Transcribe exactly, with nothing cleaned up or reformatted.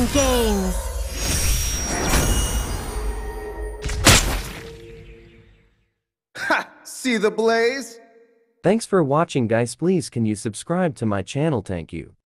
Fun games. Ha! See the blaze? Thanks for watching guys, please can you subscribe to my channel, thank you.